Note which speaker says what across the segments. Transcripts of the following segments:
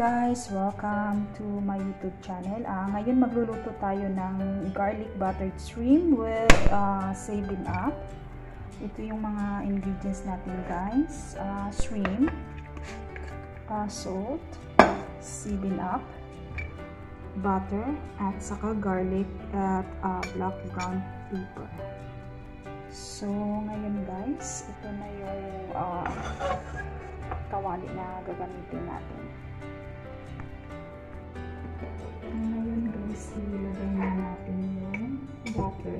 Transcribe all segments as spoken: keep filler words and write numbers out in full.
Speaker 1: guys! Welcome to my YouTube channel. Uh, ngayon magluluto tayo ng garlic buttered shrimp with uh, seven up. Ito yung mga ingredients natin guys. Uh, shrimp, uh, salt, seven up, butter, at saka garlic at uh, black ground pepper. So ngayon guys, ito na yung uh, kawali na gagamitin natin. Ngayon guys, ilagay na natin yung butter.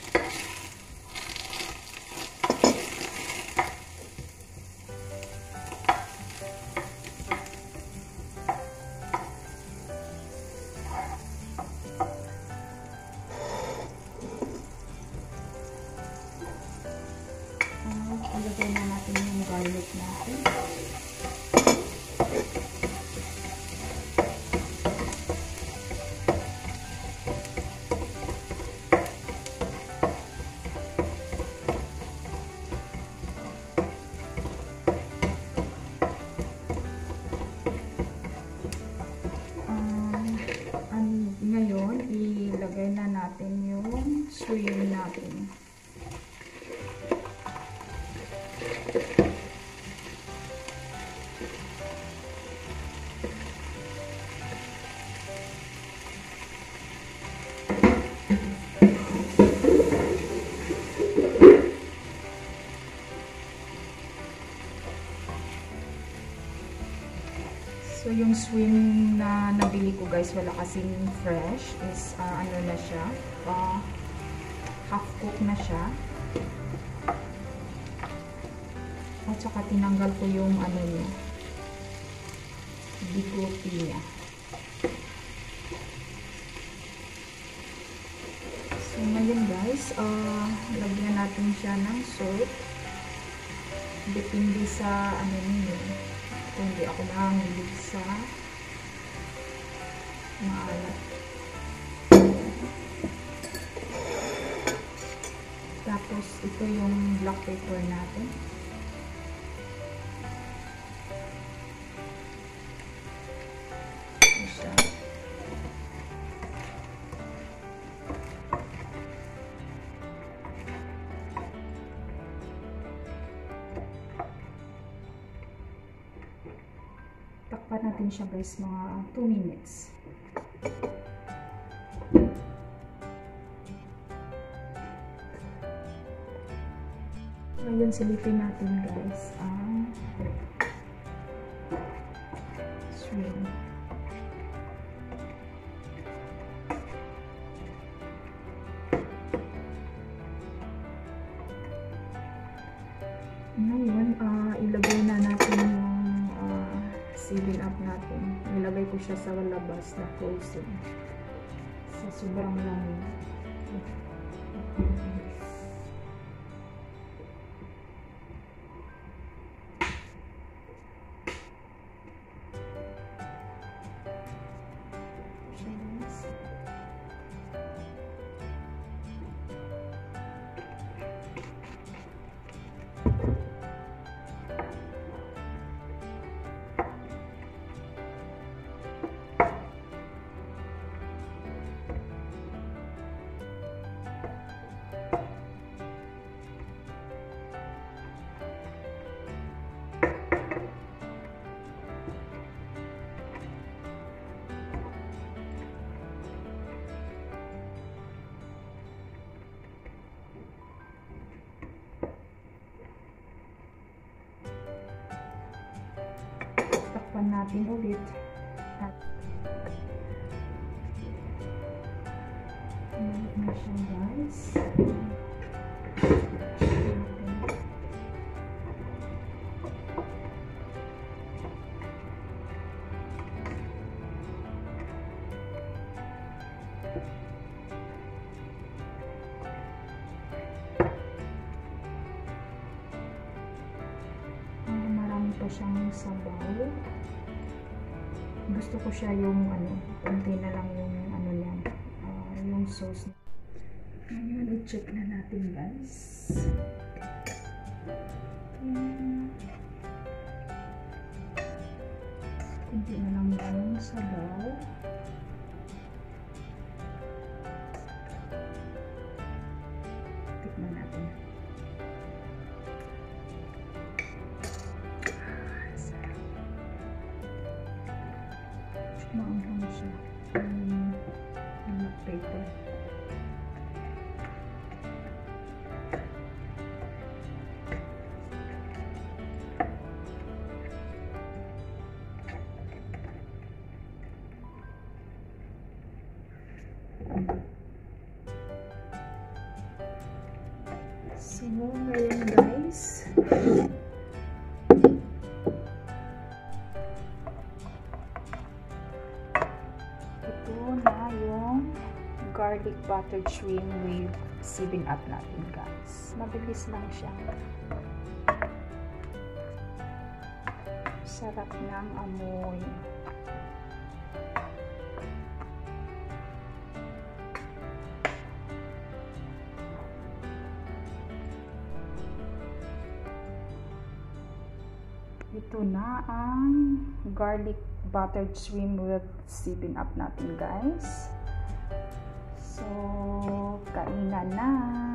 Speaker 1: Uh, ilagay na natin yung garlic natin. Ngayon, ilagay na natin yung shrimp natin. So, yung shrimp na nabili ko guys, wala kasing fresh. Is, uh, ano na siya, uh, half cook na siya. At saka tinanggal ko yung ano niya, bigote niya. So, ngayon guys, uh, lagyan natin siya ng salt. Depende sa ano niyo. Kung hindi ako mahilig sa maalat. Tapos, ito yung black pepper natin. Ito siya. Takpan natin siya guys mga two minutes. Ngayon silipin natin guys ang shrimp. Ngayon uh, ilagay na natin yung seven up natin. Nilagay ko siya sa labas na frozen. Sa sobrang lamig. Takpan natin ulit. At ulit na siya guys. Pa siyang sabaw. Gusto ko siya yung ano, konti na lang yung ano niya, uh, yung sauce. Ngayon, i-check na natin guys. Hmm. Konti na lang yung sabaw. Tikman natin. Maanghang siya. Um, yung paper. So, ngayon guys, ito na yung garlic buttered shrimp with seven up natin guys. Mabilis lang siya. Sarap ng amoy. Ito na ang garlic buttered shrimp with seven up natin guys. So, kainan na.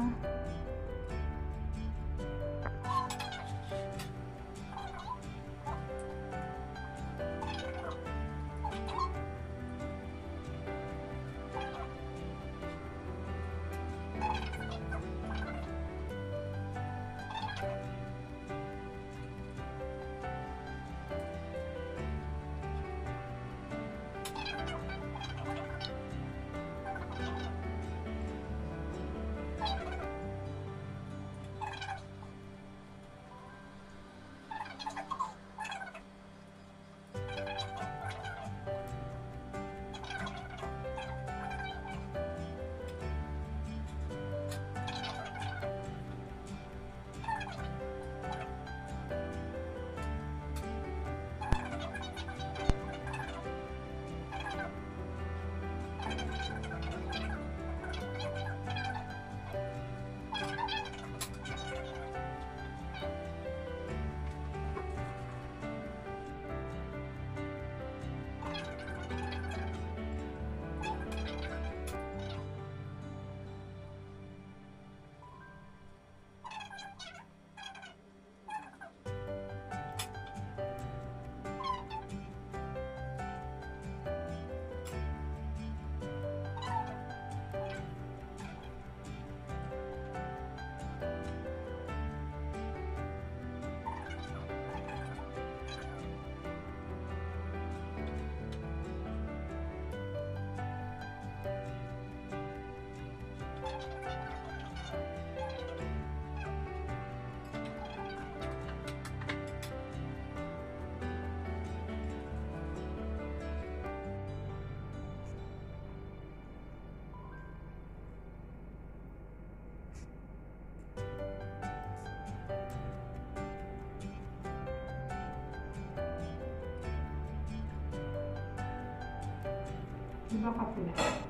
Speaker 1: Diba kape?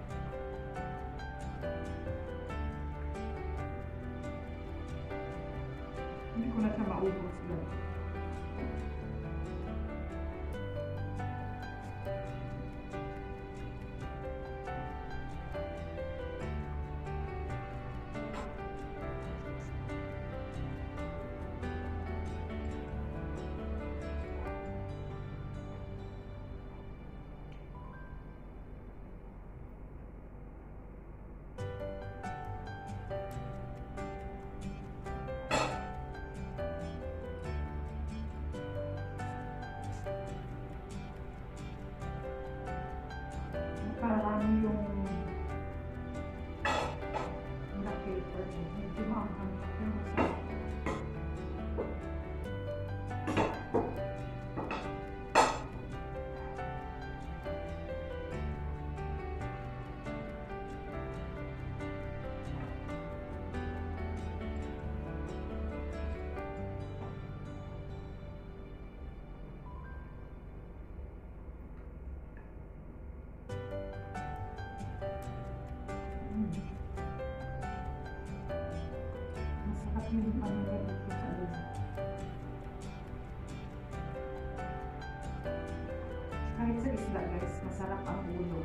Speaker 1: Hindi ko na siya maubos lang. Parang yung black paper, medyo maanghang pero masarap. Masarap yung pangyayari dito sa loob. Kahit sa isa isda guys, masarap ang ulo.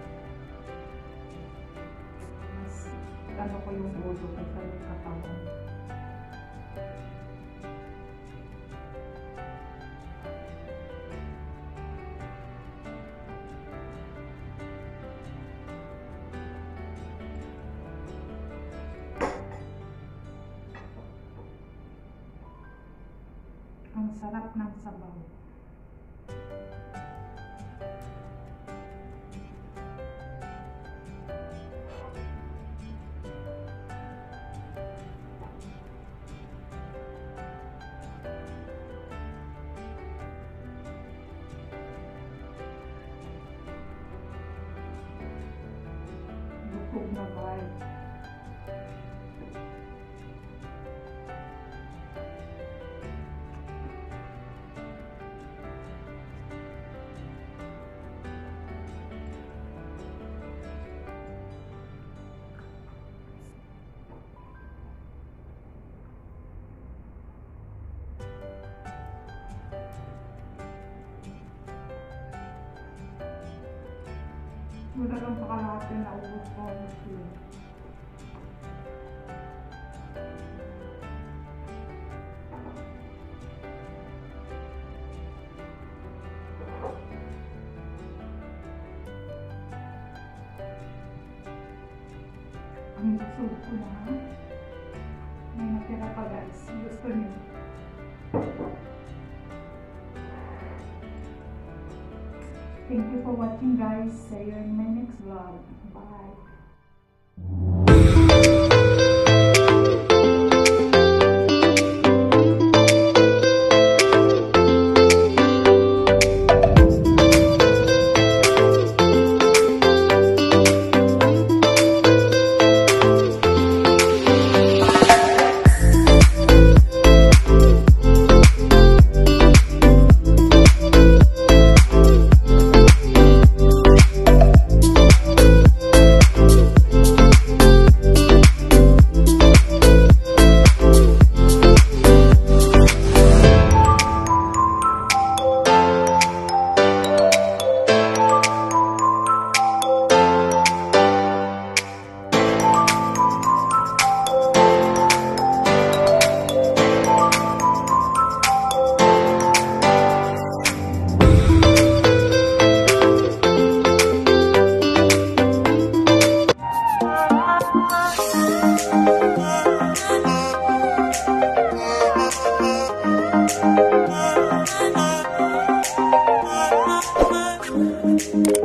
Speaker 1: Mas ano ko yung ulo kaysa yung katawan. Ang sarap ng sabaw. Bukog na guys. Wala lang pakalahati na ubos ko. Ang busog ko na. May natira pa guys. Gusto niyo. Thank you for watching guys. See you in my next vlog. Bye.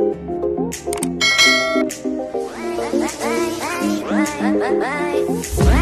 Speaker 1: Bye.